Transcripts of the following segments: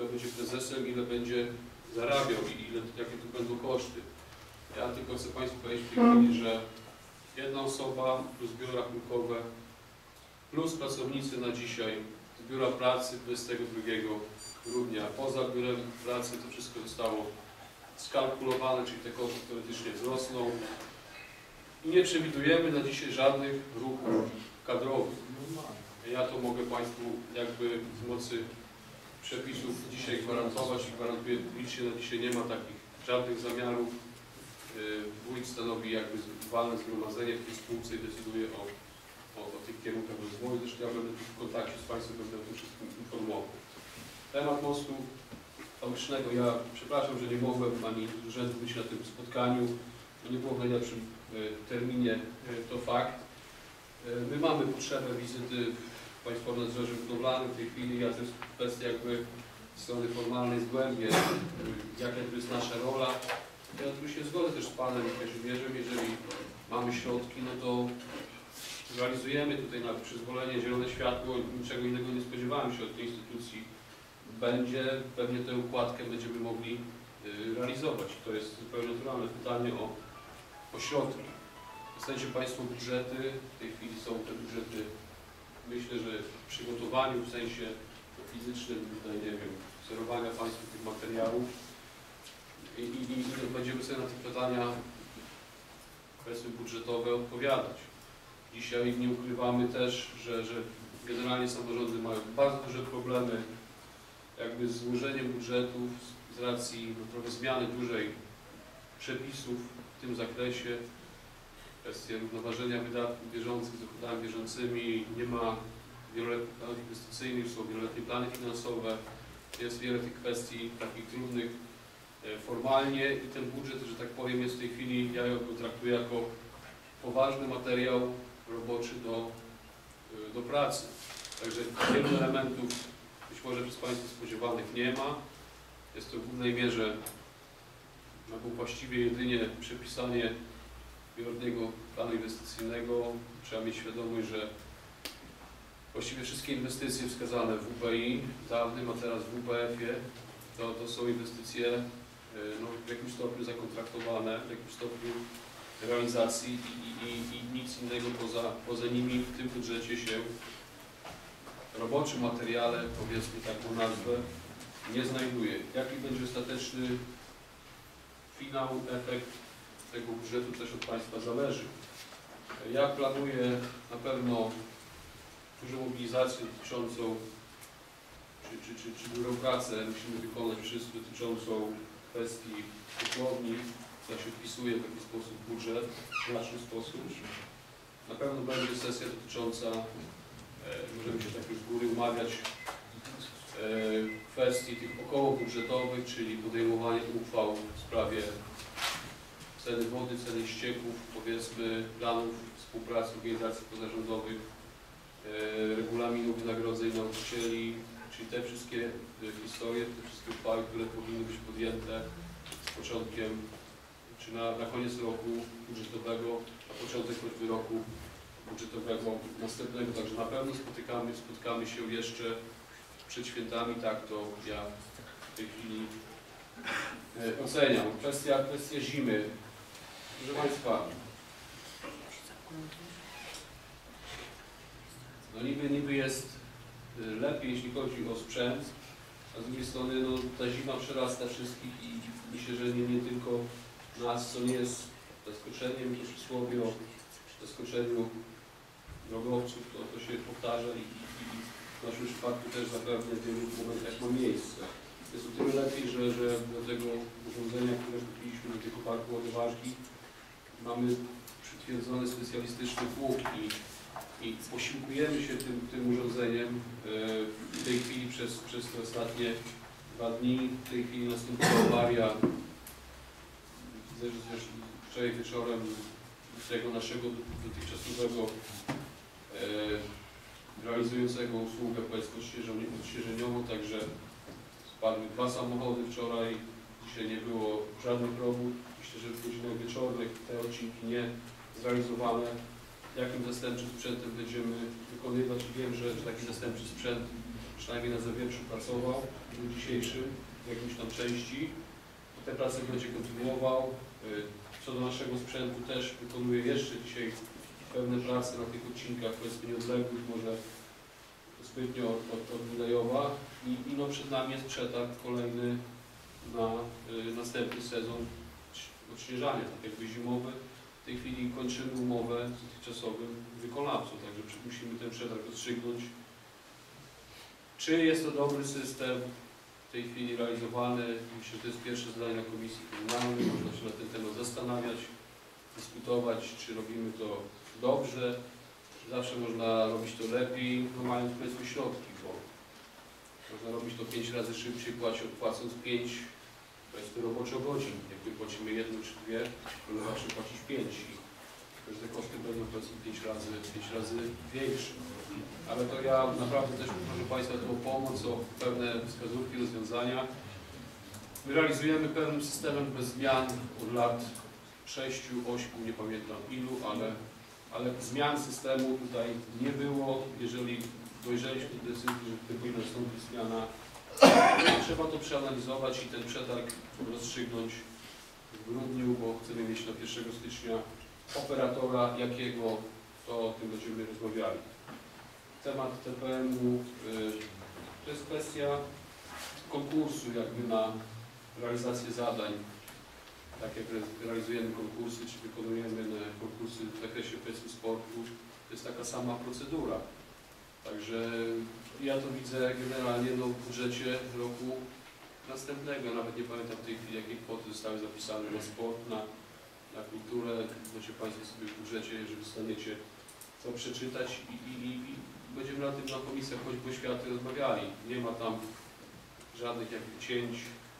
kto będzie prezesem, ile będzie zarabiał i jakie tu będą koszty. Ja tylko chcę Państwu powiedzieć w tej chwili, że jedna osoba plus biuro rachunkowe plus pracownicy na dzisiaj z biura pracy 22 grudnia. Poza biurem pracy to wszystko zostało skalkulowane, czyli te koszty teoretycznie wzrosną. I nie przewidujemy na dzisiaj żadnych ruchów kadrowych. Ja to mogę Państwu jakby z mocy przepisów dzisiaj gwarantować i gwarantuję publicznie, na dzisiaj nie ma takich żadnych zamiarów. Wójt stanowi jakby walne zgromadzenie w tej spółce i decyduje o tych kierunkach rozwoju. Zresztą ja będę w kontakcie z Państwem, będę o tym wszystkim informował. Temat mostu fabrycznego. Ja przepraszam, że nie mogłem ani z urzędu być na tym spotkaniu. Nie było w najlepszym terminie, to fakt. My mamy potrzebę wizyty w Państwowym Nadzorze Budowlanym w tej chwili. Ja to jest kwestia jakby strony formalnej zgłębię, jaka to jest nasza rola. Ja tu się zgodzę też z Panem Kazimierzem, jeżeli mamy środki, no to realizujemy tutaj na przyzwolenie, zielone światło, niczego innego nie spodziewałem się od tej instytucji. Będzie, pewnie tę układkę będziemy mogli realizować. To jest zupełnie naturalne pytanie o środki. Dostajecie Państwo budżety, w tej chwili są te budżety, myślę, że w przygotowaniu, w sensie fizycznym, tutaj nie wiem, wzorowania Państwu tych materiałów i będziemy sobie na te pytania, kwestie budżetowe odpowiadać. Dzisiaj nie ukrywamy też, że generalnie samorządy mają bardzo duże problemy jakby z złożeniem budżetów z racji trochę zmiany dużej przepisów w tym zakresie. Kwestie równoważenia wydatków bieżących z dochodami bieżącymi, nie ma wieloletnich planów inwestycyjnych, są wieloletnie plany finansowe, jest wiele tych kwestii takich trudnych formalnie i ten budżet, że tak powiem, jest w tej chwili, ja go traktuję jako poważny materiał roboczy do pracy. Także wielu elementów być może przez Państwa spodziewanych nie ma. Jest to w głównej mierze właściwie jedynie przepisanie wieloletniego planu inwestycyjnego. Trzeba mieć świadomość, że właściwie wszystkie inwestycje wskazane w WPI dawnym, a teraz w WPF-ie, to są inwestycje no, w jakimś stopniu zakontraktowane, w jakimś stopniu realizacji i nic innego poza nimi w tym budżecie się roboczym materiale, powiedzmy taką nazwę, nie znajduje. Jaki będzie ostateczny finał, efekt tego budżetu też od Państwa zależy. Ja planuję na pewno dużą mobilizację dotyczącą, czy dużą pracę musimy wykonać wszyscy dotyczącą kwestii ciepłowni, która się wpisuje w jakiś sposób w budżet, w znaczny sposób. Na pewno będzie sesja dotycząca, możemy się tak już z góry umawiać, kwestii tych okołobudżetowych, czyli podejmowanie uchwał w sprawie ceny wody, ceny ścieków, powiedzmy planów współpracy organizacji pozarządowych, regulaminu wynagrodzeń nauczycieli, czyli te wszystkie historie, te wszystkie uchwały, które powinny być podjęte z początkiem, czy na koniec roku budżetowego, na początek choćby roku budżetowego następnego. Także na pewno spotkamy się jeszcze przed świętami, tak to ja w tej chwili oceniam. Kwestia zimy. Proszę Państwa, no niby jest lepiej, jeśli chodzi o sprzęt, a z drugiej strony no, ta zima przerasta wszystkich i myślę, że nie tylko nas, co nie jest zaskoczeniem, to przysłowie o zaskoczeniu drogowców, to się powtarza i w naszym przypadku też zapewne w wielu momentach ma miejsce. Jest o tyle lepiej, że do tego urządzenia, które kupiliśmy do tego parku ładowarki, mamy przytwierdzony specjalistyczny pług i posiłkujemy się tym urządzeniem w tej chwili przez te ostatnie 2 dni. W tej chwili nastąpiła awaria. Widzę, że też wczoraj wieczorem tego naszego dotychczasowego realizującego usługę odświeżeniową, także spadły 2 samochody wczoraj, dzisiaj nie było żadnych robót. Myślę, że w godzinach wieczornych te odcinki nie zrealizowane. Jakim zastępczym sprzętem będziemy wykonywać? Wiem, że taki zastępczy sprzęt przynajmniej na Zawierciu pracował, w dniu dzisiejszym, w jakimś tam części. Te prace będzie kontynuował. Co do naszego sprzętu też wykonuje jeszcze dzisiaj pewne prace na tych odcinkach, powiedzmy nieodległych, może zbytnio od Wilejowa i no przed nami jest przetarg kolejny na następny sezon odśnieżania, tak jakby zimowy. W tej chwili kończymy umowę z dotychczasowym wykonawcą, także musimy ten przetarg rozstrzygnąć. Czy jest to dobry system w tej chwili realizowany? Myślę, że to jest pierwsze zadanie na Komisji Komunalnej, można się na ten temat zastanawiać, dyskutować, czy robimy to dobrze, czy zawsze można robić to lepiej, no mając powiedzmy środki, bo można robić to 5 razy szybciej, płacąc 5 powiedzmy roboczo godzin. Jak wypłacimy 1 czy 2, to zawsze płacić 5 i te koszty będą powiedzmy 5 razy większe. Ale to ja naprawdę też proszę Państwa tu o pomoc, o pewne wskazówki, rozwiązania. My realizujemy pewnym systemem bez zmian od lat 6, 8, nie pamiętam ilu, ale zmian systemu tutaj nie było. Jeżeli dojrzeliśmy do decyzji, że powinna nastąpić zmiana, trzeba to przeanalizować i ten przetarg rozstrzygnąć w grudniu, bo chcemy mieć na 1 stycznia operatora, jakiego, to o tym będziemy rozmawiali. Temat TPM-u to jest kwestia konkursu jakby na realizację zadań. Tak jak realizujemy konkursy, czy wykonujemy konkursy w zakresie powiedzmy sportu, to jest taka sama procedura. Także ja to widzę generalnie w budżecie roku następnego. Ja nawet nie pamiętam w tej chwili, jakie kwoty zostały zapisane na sport, na kulturę. Możecie Państwo sobie w budżecie, jeżeli dostaniecie, to przeczytać i będziemy na tym na komisjach choćby oświaty rozmawiali. Nie ma tam żadnych jakby cięć.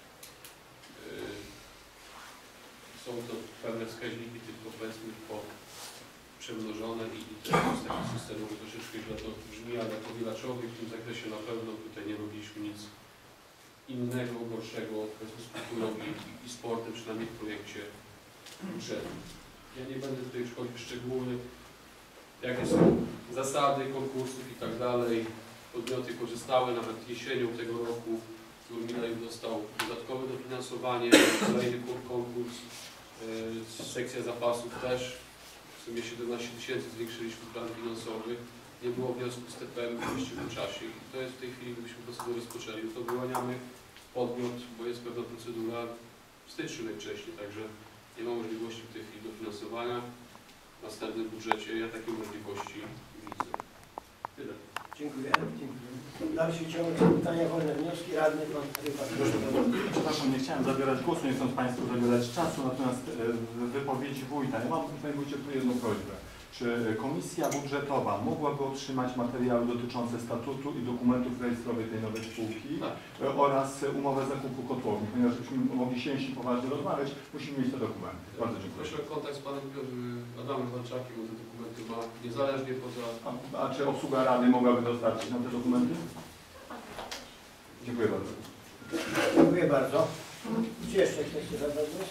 Są to pewne wskaźniki, tylko powiedzmy przemnożone i to jest taki systemowy, troszeczkę źle to brzmi, ale powielaczowy w tym zakresie na pewno tutaj nie robiliśmy nic innego, gorszego z kulturą i sportem, przynajmniej w projekcie budżetu. Ja nie będę tutaj już wchodził w szczegóły, jakie są zasady konkursów i tak dalej. Podmioty korzystały nawet jesienią tego roku. Górmilej dostał dodatkowe dofinansowanie, kolejny konkurs, sekcja zapasów też. W sumie 17 000 zwiększyliśmy plan finansowy. Nie było wniosku z TPM w właściwym czasie. I to jest w tej chwili, gdybyśmy procedurę rozpoczęli, to wyłaniamy podmiot, bo jest pewna procedura w styczniu najwcześniej, także nie ma możliwości w tej chwili dofinansowania. W następnym budżecie ja takiej możliwości widzę. Tyle. Dziękuję. Dalszy ciąg pytania, wolne wnioski. Radny pan Ryba. Przepraszam, nie chciałem zabierać głosu, nie chcąc Państwu zabierać czasu, natomiast w wypowiedzi wójta, ja mam tutaj wójcie tu jedną prośbę. Czy komisja budżetowa mogłaby otrzymać materiały dotyczące statutu i dokumentów rejestrowych tej nowej spółki oraz umowę zakupu kotłowni, ponieważ byśmy mogli sięść i poważnie rozmawiać, musimy mieć te dokumenty. Bardzo dziękuję. Proszę o kontakt z panem Adamem Walczakiem, bo te dokumenty ma niezależnie poza... A czy obsługa Rady mogłaby dostarczyć nam te dokumenty? Dziękuję bardzo. Dziękuję bardzo. Czy jeszcze ktoś chce zadać głos?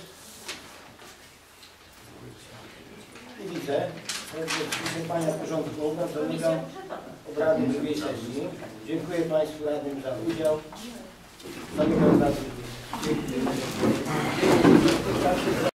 Nie widzę. Wyczerpania porządku obrad, zamykam obrady drugiej sesji. Dziękuję Państwu radnym za udział. Zamykam obrady.